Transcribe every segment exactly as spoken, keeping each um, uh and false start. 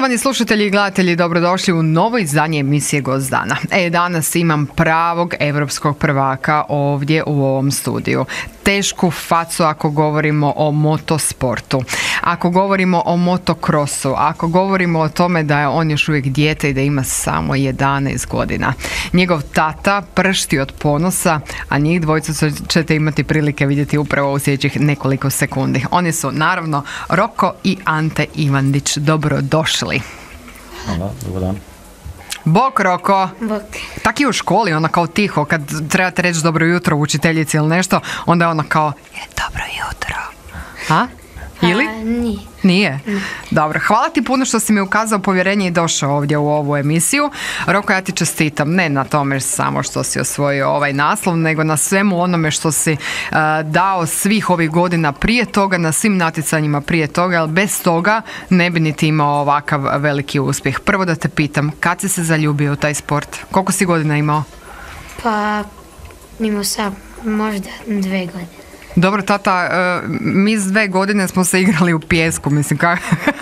Poštovani slušatelji i gledatelji, dobrodošli u novo izdanje emisije Gost dana. E, danas imam pravog evropskog prvaka ovdje u ovom studiju. Tešku facu ako govorimo o motosportu, ako govorimo o motokrosu, ako govorimo o tome da je on još uvijek dijete i da ima samo jedanaest godina. Njegov tata pršti od ponosa, a njih dvojicu ćete imati prilike vidjeti upravo u sljedećih nekoliko sekundi. Oni su naravno Roko i Ante Ivandić. Dobrodošli. Hvala, dobar dan. Bok, Roko. Bok. Tak i u školi, ona kao tiho, kad trebate reći dobro jutro učiteljici ili nešto, onda je ona kao, je dobro jutro. A? Ili? A, nije. Nije? Mm. Dobro, hvala ti puno što si mi ukazao povjerenje i došao ovdje u ovu emisiju. Roko, ja ti čestitam, ne na tome samo što si osvojio ovaj naslov, nego na svemu onome što si uh, dao svih ovih godina prije toga, na svim natjecanjima prije toga, ali bez toga ne bi niti imao ovakav veliki uspjeh. Prvo da te pitam, kad si se zaljubio u taj sport? Koliko si godina imao? Pa, imao sam možda dve godine. Dobro, tata, mi s dve godine smo se igrali u pijesku, mislim, kako...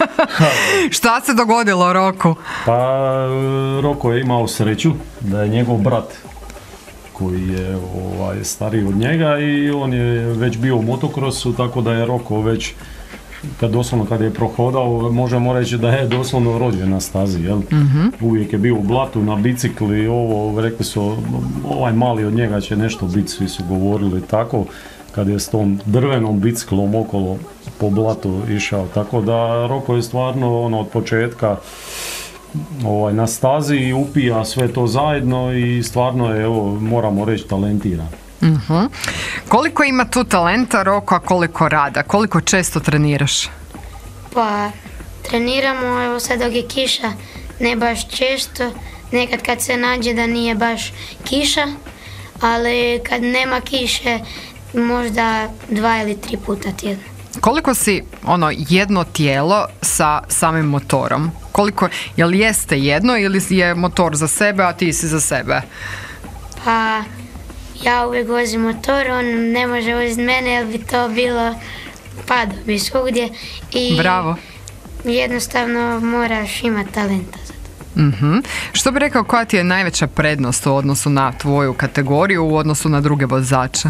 Šta se dogodilo Roku? Pa, Roko je imao sreću da je njegov brat, koji je ovaj, stariji od njega, i on je već bio u motokrosu, tako da je Roko već, kad doslovno kad je prohodao, možemo reći da je doslovno rođen na stazi, jel? Mm-hmm. Uvijek je bio u blatu, na bicikli, ovo, rekli su, ovaj mali od njega će nešto biti, svi su govorili tako, kad je s tom drvenom biciklom okolo po blatu išao. Tako da Roko je stvarno ono, od početka ovaj, na stazi i upija sve to zajedno i stvarno je, evo, moramo reći, talentiran. Uh-huh. Koliko ima tu talenta, Roko, a koliko rada? Koliko često treniraš? Pa, treniramo, evo sad dok je kiša, ne baš često, nekad kad se nađe da nije baš kiša, ali kad nema kiše, možda dva ili tri puta tjedno. Koliko si ono jedno tijelo sa samim motorom? Koliko, jel jeste jedno ili je motor za sebe, a ti si za sebe? Pa ja uvijek vozim motor, on ne može voziti mene jer bi to bilo padao bi svugdje i bravo. Jednostavno moraš imati talenta za to. Mm-hmm. Što bi rekao, koja ti je najveća prednost u odnosu na tvoju kategoriju u odnosu na druge vozače?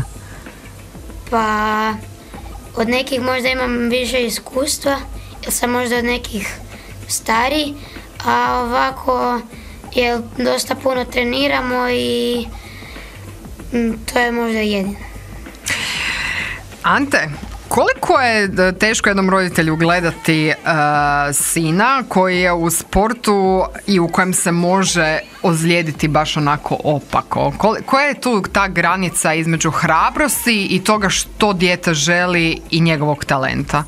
Pa, od nekih možda imam više iskustva, jer sam možda od nekih stariji, a ovako jer dosta puno treniramo i to je možda jedino. Ante, koliko je teško jednom roditelju gledati uh, sina koji je u sportu i u kojem se može ozlijediti baš onako opako? Koja je tu ta granica između hrabrosti i toga što dijete želi i njegovog talenta?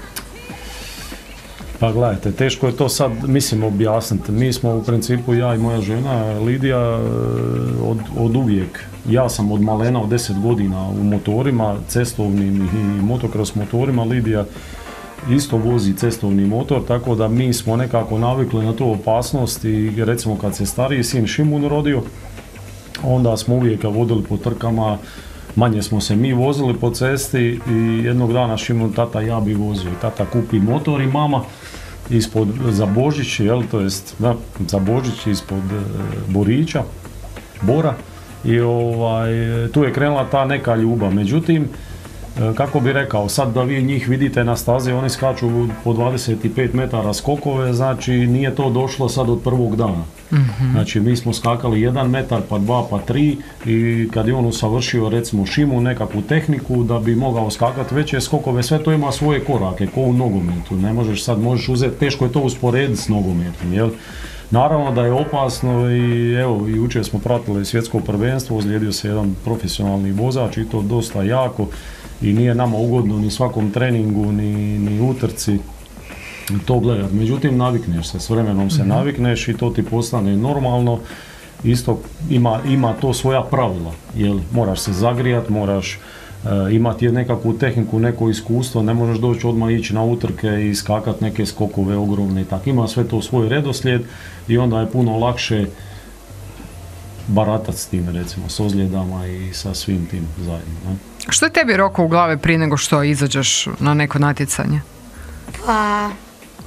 Pa gledajte, teško je to sad, mislim, objasniti. Mi smo u principu, ja i moja žena Lidija, od, od uvijek. Ja sam od malena, od deset godina u motorima, cestovnim i motocross motorima. Lidija isto vozi cestovni motor, tako da mi smo nekako navikli na tu opasnost i recimo kad se stariji sin Šimun rodio, onda smo uvijek vodili po trkama, manje smo se mi vozili po cesti i jednog dana Šimun, tata, ja bi vozio. Tata kupi motor i mama ispod, za Božić, jel, to jest, da, za Božić ispod e, Borića, Bora, i ovaj, tu je krenula ta neka ljubav. Međutim, e, kako bi rekao, sad da vi njih vidite na stazi, oni skaču po dvadeset pet metara skokove, znači nije to došlo sad od prvog dana. Mm-hmm. Znači mi smo skakali jedan metar, pa dva, pa tri, i kad je on usavršio recimo Šimu nekakvu tehniku da bi mogao skakati veće skokove, sve to ima svoje korake, ko u nogometu. Ne možeš sad, možeš uzeti, teško je to usporediti s nogometom, jel? Naravno da je opasno i evo, i jučer smo pratili svjetsko prvenstvo, ozlijedio se jedan profesionalni vozač i to dosta jako i nije nama ugodno ni svakom treningu, ni, ni utrci to gledati. Međutim, navikneš se, s vremenom se navikneš i to ti postane normalno. Isto ima, ima to svoja pravila, jer moraš se zagrijati, moraš uh, imati nekakvu tehniku, neko iskustvo, ne možeš doći odmah ići na utrke i skakati neke skokove ogromne i tako. Ima sve to svoj redoslijed i onda je puno lakše baratati s tim, recimo, s ozljedama i sa svim tim zajedno. Ne? Što je tebi, Roko, u glave prije nego što izađeš na neko natjecanje? Pa,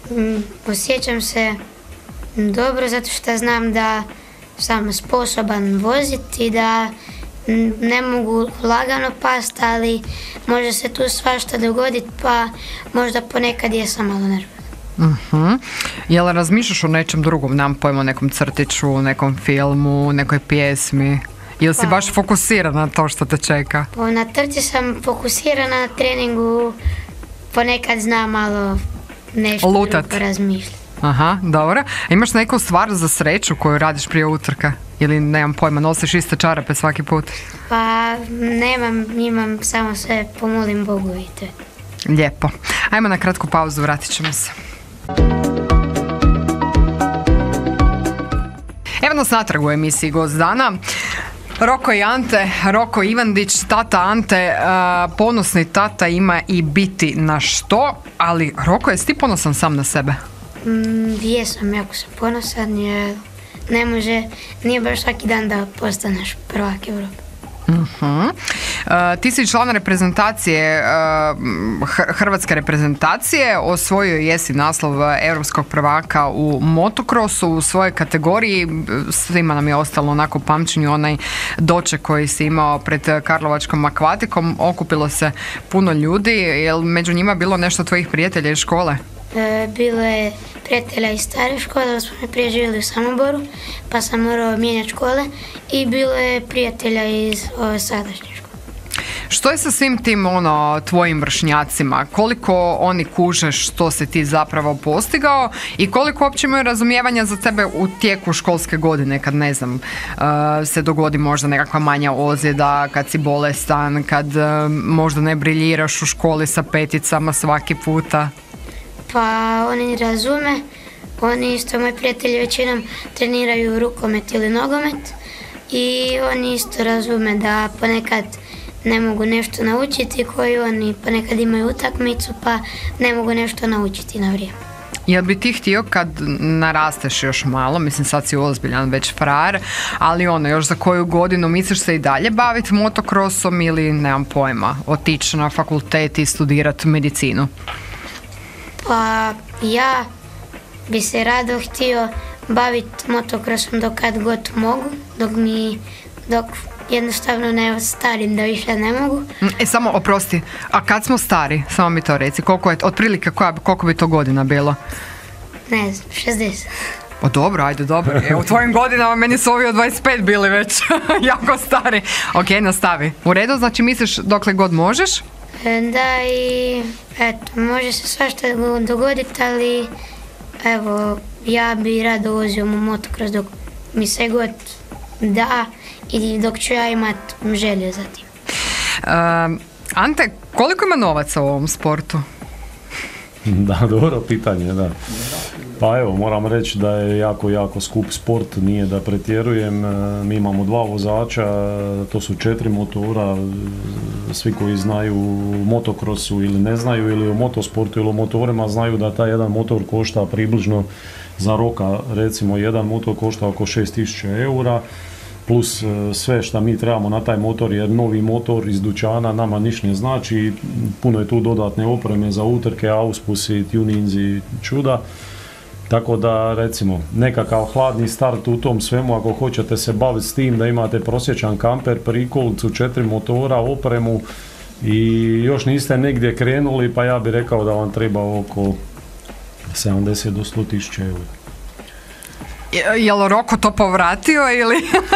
Mm, Osjećam se dobro zato što znam da sam sposoban voziti i da mm, ne mogu lagano pasti, ali može se tu svašta dogoditi, pa možda ponekad jesam malo nervozna. Uh-huh. Jel razmišljaš o nečem drugom, nam pojmo, nekom crtiću, nekom filmu, nekoj pjesmi? Ili si Pa. baš fokusirana na to što te čeka? Po- Na trci sam fokusirana na treningu, ponekad znam malo nešto Lutat. drugo razmišljati. Aha, dobro. A imaš neku stvar za sreću koju radiš prije utrka? Ili, nemam pojma, nosiš iste čarape svaki put? Pa nemam, imam, samo se pomolim Bogu i to je. Lijepo. Ajmo na kratku pauzu, vratit ćemo se. Evo nas natrag u emisiji Gost dana. Roko i Ante, Roko Ivandić, tata Ante, uh, ponosni tata ima i biti na što, ali Roko, jesi ti ponosan sam na sebe? Mm, jesam, jako sam ponosan jer ne može, nije baš svaki dan da postaneš prvak Europe. Uh-huh. Uh, ti si član reprezentacije, uh, hr- hrvatske reprezentacije, osvojio jesi naslov europskog prvaka u motokrosu u svojoj kategoriji. Svima nam je ostalo onako u pamćenju onaj doček koji si imao pred Karlovačkom akvatikom. Okupilo se puno ljudi. Je li među njima bilo nešto tvojih prijatelja iz škole? E, bilo je prijatelja iz stare škole, ali smo prije živjeli u Samoboru, pa sam morao mijenjati škole, i bilo je prijatelja iz ove sadašnje škole. Što je sa svim tim ono tvojim vršnjacima? Koliko oni kuže što si ti zapravo postigao i koliko uopće imaju razumijevanja za tebe u tijeku školske godine, kad ne znam, uh, se dogodi možda nekakva manja ozljeda, kad si bolestan, kad uh, možda ne briljiraš u školi sa peticama svaki puta? Pa oni razume, oni isto, moji prijatelji većinom treniraju rukomet ili nogomet, i oni isto razume da ponekad ne mogu nešto naučiti, koji oni ponekad imaju utakmicu pa ne mogu nešto naučiti na vrijeme. Jel bi ti htio kad narasteš još malo, mislim sad si ozbiljan već frajer, ali ono još za koju godinu misliš se i dalje baviti motokrosom ili nemam pojma, otići na fakultet i studirati medicinu? Pa ja bi se rado htio baviti motokrosom dok kad god mogu, dok mi, dok jednostavno ne starim da više ne mogu. E samo oprosti, a kad smo stari, samo mi to reci, koliko je, otprilike koja, koliko bi to godina bilo? Ne znam, šezdeset. O dobro, ajde dobro, e, u tvojim godinama meni su ovi od dvadeset pet bili već jako stari. Ok, nastavi. U redu, znači misliš dokle god možeš? E, Da, i eto, može se svašta dogoditi, ali evo, ja bi rado vozio mu motokros dok mi se god da i dok ću ja imat želje za tim. Um, Ante, koliko ima novaca u ovom sportu? Da, dobro pitanje, da. Pa evo, moram reći da je jako, jako skup sport, nije da pretjerujem. E, Mi imamo dva vozača, to su četiri motora, e, svi koji znaju u motokrosu ili ne znaju, ili u motosportu ili u motorima, znaju da taj jedan motor košta približno za Roka, recimo jedan motor košta oko šest tisuća eura, plus e, sve što mi trebamo na taj motor, jer novi motor iz dućana nama ništa ne znači, puno je tu dodatne opreme za utrke, auspusi, tuninzi, čuda. Tako da, recimo, nekakav hladni start u tom svemu, ako hoćete se baviti s tim da imate prosječan kamper, prikolicu, četiri motora, opremu i još niste negdje krenuli, pa ja bih rekao da vam treba oko sedamdeset do sto tisuća eura. Je, je li Roko to povratio ili?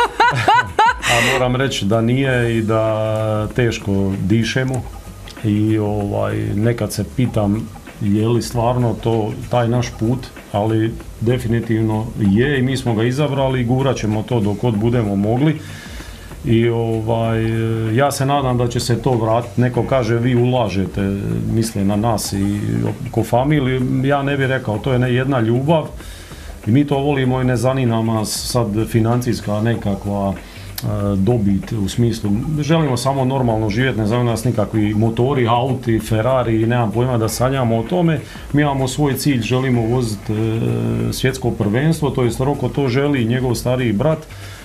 A moram reći da nije i da teško dišemo i ovaj, nekad se pitam je li stvarno to taj naš put, ali definitivno je i mi smo ga izabrali i gurat ćemo to dok god budemo mogli. I ovaj, ja se nadam da će se to vratiti. Neko kaže vi ulažete, misle na nas i ko familiju, ja ne bih rekao, to je ne jedna ljubav i mi to volimo i ne zanima nas sad financijska nekakva dobit u smislu, želimo samo normalno živjeti, ne zanima nas nikakvi motori, auti, Ferrari i nemam pojma da sanjamo o tome. Mi imamo svoj cilj, želimo voziti e, svjetsko prvenstvo, to jest Roko to želi i njegov stariji brat.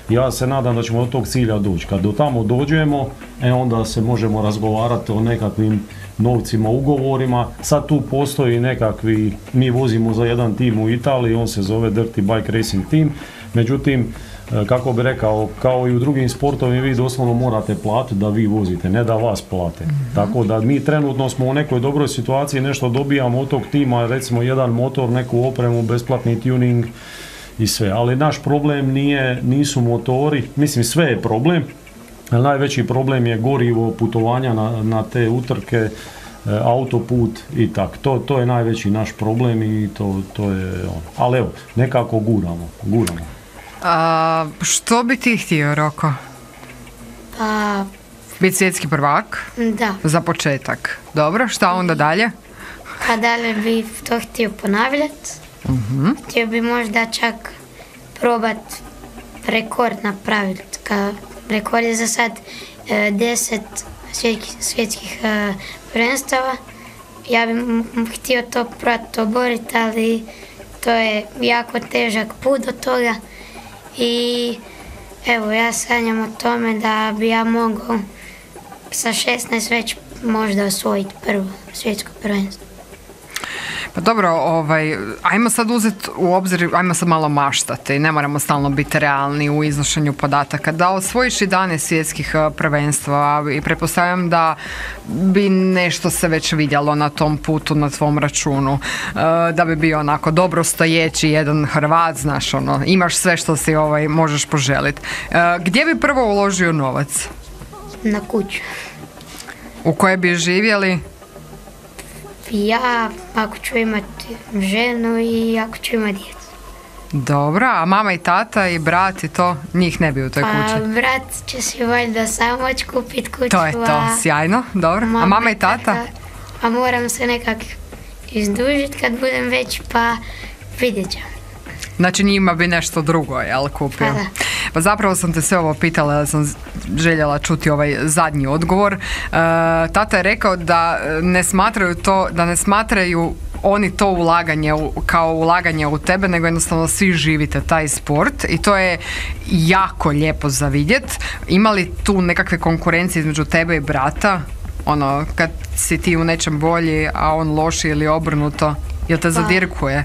Ja se nadam da ćemo do tog cilja doći. Kad do tamo dođemo, e onda se možemo razgovarati o nekakvim novcima, ugovorima. Sad tu postoji nekakvi, mi vozimo za jedan tim u Italiji, on se zove Dirty Bike Racing Team, međutim, kako bi rekao, kao i u drugim sportovima, vi doslovno morate platiti da vi vozite, ne da vas plate. Mm-hmm. Tako da mi trenutno smo u nekoj dobroj situaciji, nešto dobijamo od tog tima, recimo jedan motor, neku opremu, besplatni tuning i sve. Ali naš problem nije, nisu motori, mislim sve je problem, ali najveći problem je gorivo, putovanja na, na te utrke, autoput i tak. To, to je najveći naš problem i to, to je ono. Ali evo, nekako guramo, guramo. A, što bi ti htio, Roko? Pa... Biti svjetski prvak? Da. Za početak. Dobro, šta onda dalje? Pa dalje bi to htio ponavljati. Uh-huh. Htio bi možda čak probat rekord napraviti. Ka rekord je za sad e, deset svjetskih, svjetskih e, prvenstava. Ja bi m- htio to probati oboriti, ali to je jako težak put do toga. I evo, ja sanjam o tome da bi ja mogao sa šesnaest već možda osvojiti prvo svjetsko prvenstvo. Pa dobro, ovaj, ajmo sad uzeti u obzir, ajmo sad malo maštati, ne moramo stalno biti realni u iznošenju podataka. Da osvojiš jedanaest svjetskih prvenstva i pretpostavljam da bi nešto se već vidjelo na tom putu, na tvom računu, da bi bio onako dobro stojeći jedan Hrvat, znaš, ono, imaš sve što si ovaj, možeš poželiti. Gdje bi prvo uložio novac? Na kuću. U kojoj bi živjeli? Ja, ako ću imati ženu i ako ću imati djecu. Dobro, a mama i tata i brat i to, njih ne bi u toj pa, kući? Pa brat će si valjda sam moći kupiti kuću. To je to, sjajno, dobro. Mama a mama i tata? tata? A moram se nekak izdužiti kad budem već, pa vidjet ću. Znači njima bi nešto drugo, jel, kupio? Pa da. Pa zapravo sam te sve ovo pitala, da sam željela čuti ovaj zadnji odgovor. E, tata je rekao da ne smatraju to, da ne smatraju oni to ulaganje u, kao ulaganje u tebe, nego jednostavno svi živite taj sport i to je jako lijepo za vidjet. Ima li tu nekakve konkurencije između tebe i brata? Ono, kad si ti u nečem bolji, a on loši ili obrnuto, jel te pa. zadirkuje?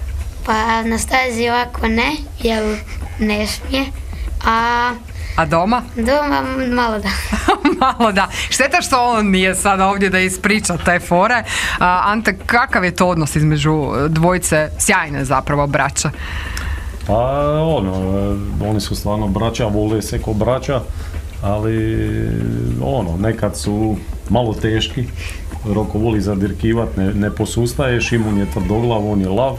Pa na stazi ovako ne, jer ne smije, a... A doma? Doma malo da. Malo da. Šteta što on nije sad ovdje da ispriča te fore. A, Ante, kakav je to odnos između dvojice sjajne zapravo braća? Pa ono, oni su stvarno braća, vole se ko braća, ali ono, nekad su malo teški. Roko voli zadirkivat, ne, ne posustaje, Šimun je tvrdoglav, on je lav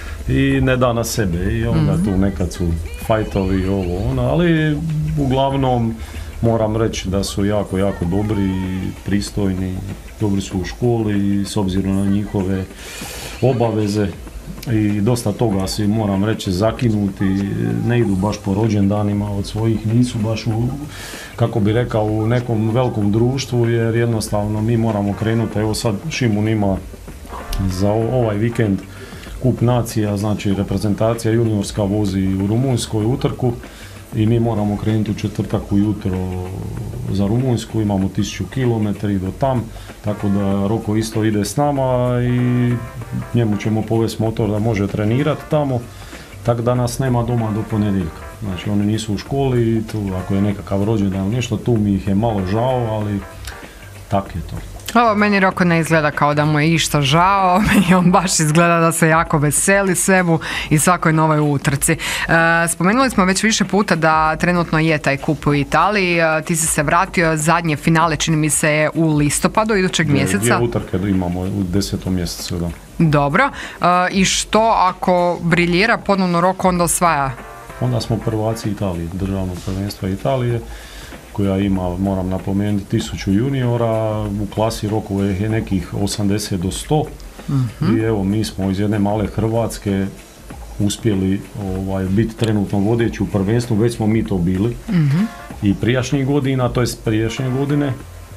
i ne da na sebe i onda mm-hmm. tu nekad su fajtovi ovo ono, ali uglavnom moram reći da su jako, jako dobri i pristojni, dobri su u školi i s obzirom na njihove obaveze i dosta toga si moram reći zakinuti, ne idu baš po rođendanima od svojih, nisu baš u, kako bi rekao, u nekom velikom društvu jer jednostavno mi moramo krenuti, evo sad Šimun ima za ovaj vikend kup nacija, znači reprezentacija juniorska vozi u Rumunjskoj utrku i mi moramo krenuti u četvrtak ujutro za Rumunjsku, imamo tisuću kilometara i do tam, tako da Roko isto ide s nama i njemu ćemo povesti motor da može trenirati tamo, tako da nas nema doma do ponedjeljka. Znači oni nisu u školi, tu ako je nekakav rođendan ili nešto, tu mi ih je malo žao, ali tak je to. Ovo meni Roko ne izgleda kao da mu je išta žao, meni on baš izgleda da se jako veseli svemu i svakoj novoj utrci. E, spomenuli smo već više puta da trenutno je taj kup u Italiji, e, ti si se vratio, zadnje finale čini mi se je u listopadu idućeg mjeseca. Dvije utrke imamo u desetom mjesecu, da. Dobro, e, i što ako briljira ponovno Roko onda osvaja? Onda smo prvaci Italije, državnog prvenstva Italije, koja ima, moram napomenuti, tisuću juniora, u klasi Rokove je nekih osamdeset do sto mm-hmm. i evo mi smo iz jedne male Hrvatske uspjeli ovaj, biti trenutno vodeći u prvenstvu, već smo mi to bili mm-hmm. i prijašnjih godina, to jest prijašnje godine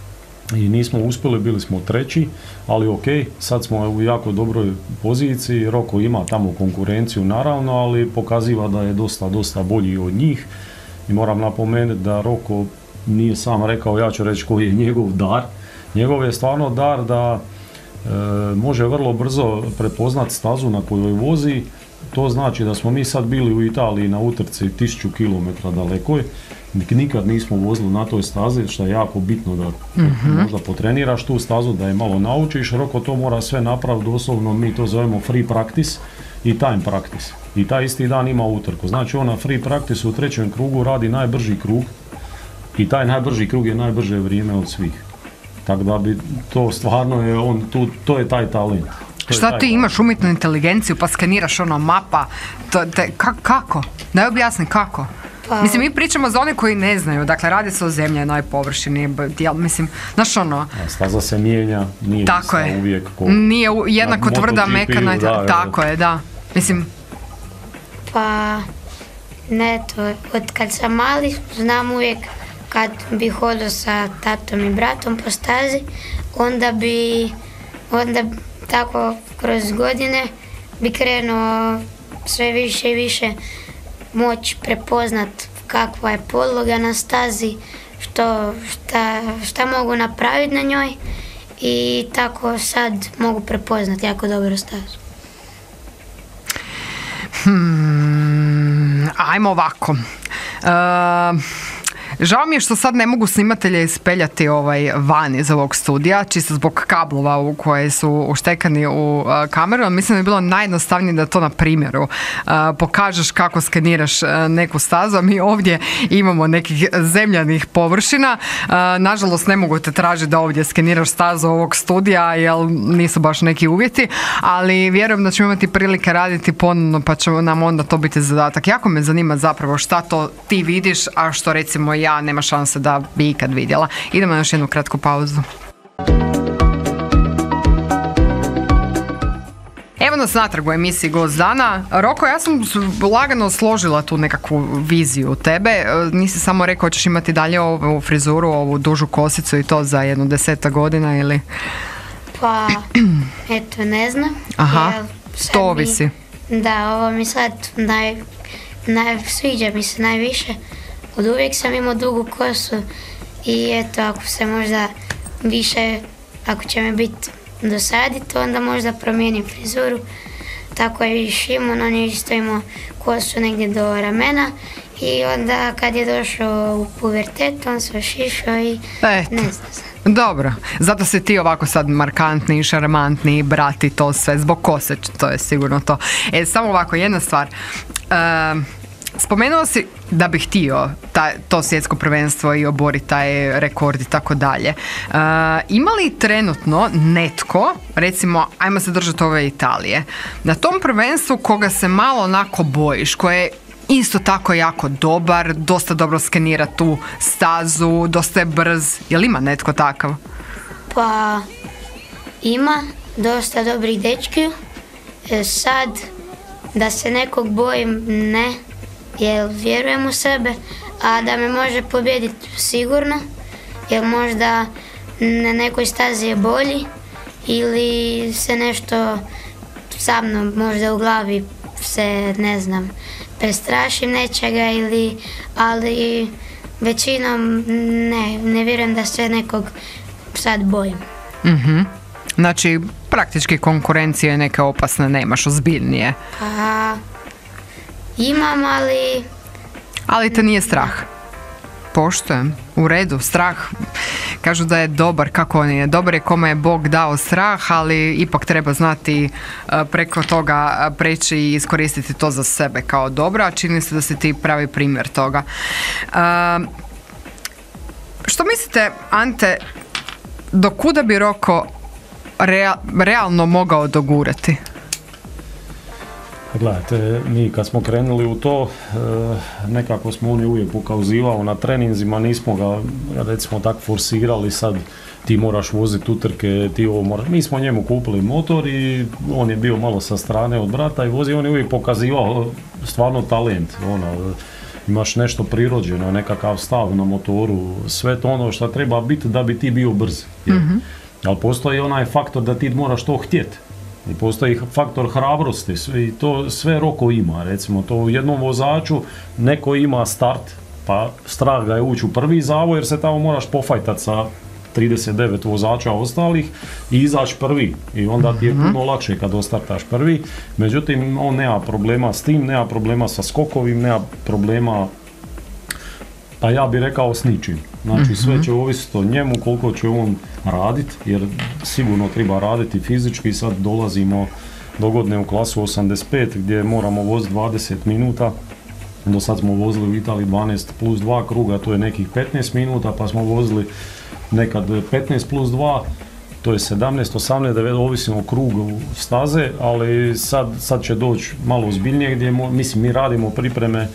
i nismo uspjeli, bili smo treći, ali ok, sad smo u jako dobroj poziciji, Roko ima tamo konkurenciju naravno, ali pokaziva da je dosta, dosta bolji od njih i moram napomenuti da Roko nije sam rekao, ja ću reći koji je njegov dar. Njegov je stvarno dar da e, može vrlo brzo prepoznati stazu na kojoj vozi. To znači da smo mi sad bili u Italiji na utrci tisuću kilometara dalekoj, nikad nismo vozili na toj stazi, što je jako bitno da mm-hmm. možda potreniraš tu stazu, da je malo naučiš. Roko to mora sve napraviti, doslovno mi to zovemo free practice i time practice. I taj isti dan ima utrku. Znači on na free practice u trećem krugu radi najbrži krug i taj najbrži krug je najbrže vrijeme od svih. Tako da bi to stvarno je on, tu, to je taj talent. Šta ti imaš umjetnu inteligenciju pa skaniraš ono mapa, to, te, ka, kako? Daj objasni kako. Pa. Mislim, mi pričamo za one koji ne znaju, dakle radi se o zemljanoj površini, mislim, znaš ono... Staza se mijenja, nije tako je. Uvijek ko... Nije jednako tvrda, mekana, da, tako je, da. Mislim... Pa, ne to, od kad sam mali, znam uvijek kad bi hodao sa tatom i bratom po stazi, onda bi, onda tako kroz godine bi krenuo sve više i više moći prepoznat kakva je podloga na stazi, što, šta, šta mogu napraviti na njoj i tako sad mogu prepoznat jako dobro stazu. Hmm, ajmo ovako. Uh, Žao mi je što sad ne mogu snimatelje ispeljati ovaj van iz ovog studija, čisto zbog kablova u koje su uštekani u uh, kameru, ali mislim da je bilo najjednostavnije da to na primjeru uh, pokažeš kako skeniraš uh, neku stazu, a mi ovdje imamo nekih zemljanih površina. Uh, nažalost ne mogu te tražiti da ovdje skeniraš stazu ovog studija, jer nisu baš neki uvjeti, ali vjerujem da ćemo imati prilike raditi ponovno, pa će nam onda to biti zadatak. Jako me zanima zapravo šta to ti vidiš, a što recimo ja nema šanse da bi ikad vidjela. Idemo na još jednu kratku pauzu. Evo nas natrag u emisiji Gost dana. Roko, ja sam lagano složila tu nekakvu viziju tebe. Nisi samo rekao hoćeš imati dalje ovu frizuru, ovu dužu kosicu i to za jednu deseta godina ili... Pa, eto, ne znam. Aha, to ovisi. Da, ovo mi sad naj, naj, sviđa mi se najviše. Od uvijek sam imao dugu kosu i eto, ako se možda više, ako će me biti dosaditi, onda možda promijenim frizuru. Tako je i Šimon, on je isto imao kosu negdje do ramena i onda kad je došao u pubertet, on se ošišao i eto. Ne znam. Dobro, zato si ti ovako sad markantni, šarmantni, brati to sve, zbog kose, to je sigurno to. E, samo ovako, jedna stvar. Uh, Spomenuo si da bi htio taj, to svjetsko prvenstvo i oboriti taj rekord i tako dalje. Ima li trenutno netko, recimo, ajmo se držati ove Italije, na tom prvenstvu koga se malo onako bojiš, koje je isto tako jako dobar, dosta dobro skenira tu stazu, dosta je brz, jel ima netko takav? Pa ima dosta dobrih dečki. E, sad da se nekog bojim, ne, jer vjerujem u sebe, a da me može pobijediti sigurno, jer možda na nekoj stazi je bolji ili se nešto sa mnom možda u glavi se, ne znam, prestrašim nečega ili, ali većinom ne, ne vjerujem da se nekog sad bojim. Mhm. Znači, praktički konkurencije neke opasne nemaš, ozbiljnije. Pa, imam, ali... Ali te nije strah? Poštujem. U redu, strah. Kažu da je dobar, kako on je? Dobar je kome je Bog dao strah, ali ipak treba znati preko toga preći i iskoristiti to za sebe kao dobro, a čini se da si ti pravi primjer toga. Uh, što mislite, Ante, do kuda bi Roko Real, realno mogao dogurati? Gledajte, mi kad smo krenuli u to, nekako smo on je uvijek ukazivao na treninzima, nismo ga recimo tak forsirali sad ti moraš voziti utrke, ti ovo moraš. Mi smo njemu kupili motor i on je bio malo sa strane od brata i vozio, on je uvijek pokazivao stvarno talent, ono, imaš nešto prirođeno, nekakav stav na motoru, sve to ono što treba biti da bi ti bio brz. Mm-hmm. Ali postoji onaj faktor da ti moraš to htjeti. I postoji faktor hrabrosti i to sve Roko ima. Recimo, to u jednom vozaču neko ima start Pa strah ga je ući u prvi zavoj jer se tamo moraš pofajtati sa trideset devet vozača ostalih i izaći prvi. I onda ti je puno lakše kad ostartaš prvi. Međutim, on nema problema s tim, nema problema sa skokovim, nema problema, pa ja bih rekao, s ničim. Znači sve će ovisiti o njemu koliko će on raditi, jer sigurno treba raditi fizički. Sad dolazimo dogodne u klasu osamdeset pet gdje moramo voziti dvadeset minuta. Do sad smo vozili u Italiji dvanaest plus dva kruga, to je nekih petnaest minuta, pa smo vozili nekad petnaest plus dva, to je sedamnaest, osamnaest, devetnaest, ovisno o krugu staze, ali sad, sad će doći malo ozbiljnije gdje, mislim, mi radimo pripreme e,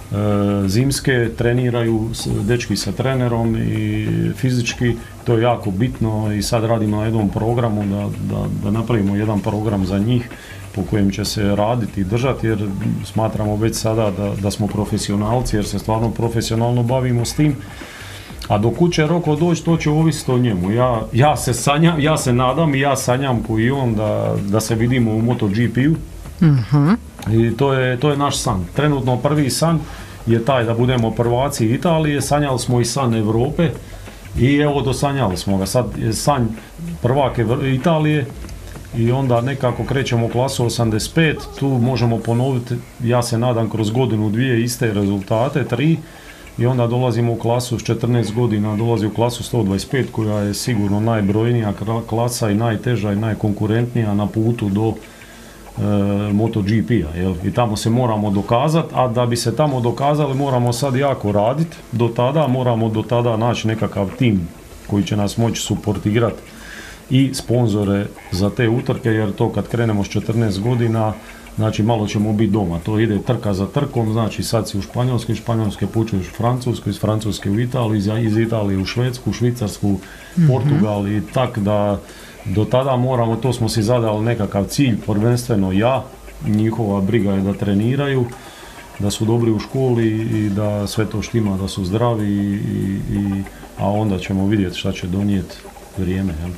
zimske, treniraju dečki sa trenerom i fizički, to je jako bitno i sad radimo na jednom programu da, da, da napravimo jedan program za njih po kojem će se raditi i držati, jer smatramo već sada da, da smo profesionalci, jer se stvarno profesionalno bavimo s tim. A do kuće Roko doći, to će ovisiti o njemu. Ja, ja, se sanjam, ja se nadam i ja sanjam ko i on da, da se vidimo u MotoGP-u. Mm-hmm. I to je, to je naš san. Trenutno prvi san je taj da budemo prvaci Italije, sanjali smo i san Europe i evo dosanjali smo ga. Sad je san prvake Italije i onda nekako krećemo u klasu osamdeset pet, tu možemo ponoviti, ja se nadam, kroz godinu, dvije iste rezultate, tri. I onda dolazimo u klasu s četrnaest godina, dolazi u klasu sto dvadeset pet koja je sigurno najbrojnija klasa i najteža i najkonkurentnija na putu do e, MotoGP-a. Jel? I tamo se moramo dokazati, a da bi se tamo dokazali moramo sad jako raditi. Do tada moramo do tada naći nekakav tim koji će nas moći suportirati i sponzore za te utrke, jer to kad krenemo s četrnaest godina, znači malo ćemo biti doma, to ide trka za trkom, znači sad si u Španjolskoj, Španjolske pučuješ u Francusku, iz Francuske u Italiju, iz Italije u Švedsku, Švicarsku, mm-hmm. Portugal i tak da do tada moramo, to smo si zadali nekakav cilj, prvenstveno ja, njihova briga je da treniraju, da su dobri u školi i da sve to štima, da su zdravi, i, i, a onda ćemo vidjeti šta će donijeti vrijeme. Jel,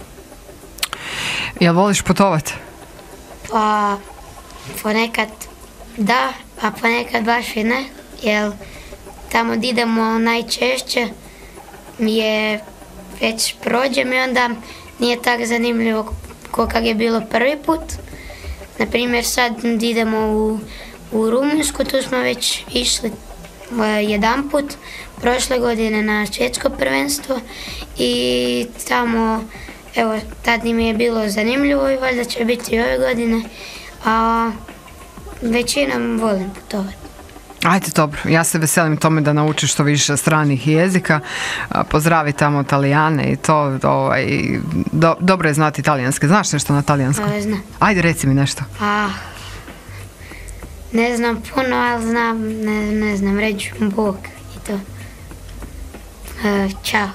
jel voliš putovati? Pa ponekad da, a ponekad baš i ne, jer tamo gdje idemo najčešće je već prođem i onda nije tako zanimljivo ko kak je bilo prvi put. Naprimjer sad gdje idemo u, u Rumunjsku, tu smo već išli uh, jedan put, prošle godine na svjetsko prvenstvo i tamo, evo, tad mi je bilo zanimljivo i valjda će biti i ove godine. A većinom volim putovati. Ajde, dobro, ja se veselim tome da naučiš što više stranih jezika. Pozdravi tamo Talijane i to, ovaj, do, dobro je znati talijanske. Znaš nešto na talijanskom? A, znam. Ajde, reci mi nešto. A, ne znam puno, ali znam, ne, ne znam, reći Bog i to. A, čao.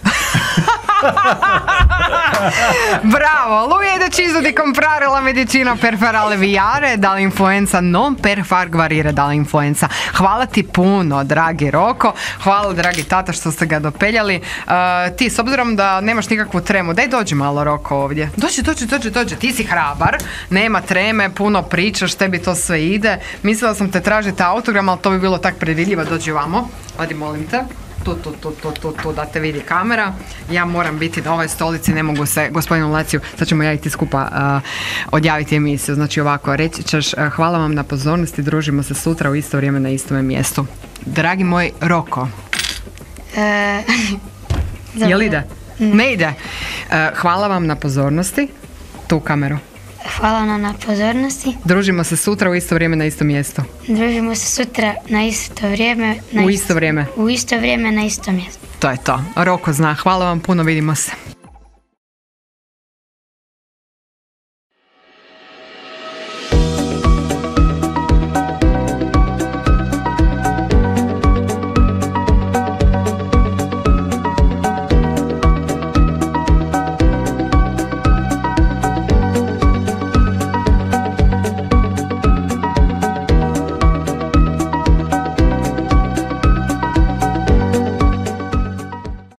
Bravo, lui hai deciso di comprare la medicina per far alleviare dall'influenza, non per far guarire dall'influenza. Hvala ti puno, dragi Roko, hvala dragi tata što ste ga dopeljali. Uh, ti, s obzirom da nemaš nikakvu tremu, daj dođi malo Roko ovdje. Dođi, dođi, dođi, dođi, ti si hrabar, nema treme, puno pričaš, tebi to sve ide. Mislila sam te tražiti autogram, ali to bi bilo tak predvidljivo, dođi vamo, odi molim te. Tu, tu, tu, tu, tu, tu, da te vidi kamera. Ja moram biti na ovoj stolici, ne mogu se, gospodinu Laciju, sad ćemo ja i ti skupa uh, odjaviti emisiju. Znači ovako, reći ćeš, uh, hvala vam na pozornosti, družimo se sutra u isto vrijeme na istome mjestu. Dragi moj Roko. E, Jel ide? Ne ide. Uh, hvala vam na pozornosti. Tu kameru. Hvala vam na pozornosti. Družimo se sutra u isto vrijeme na istom mjestu. Družimo se sutra na isto vrijeme. Na u isto vrijeme. U isto vrijeme na istom mjestu. To je to. Roko zna. Hvala vam puno, vidimo se.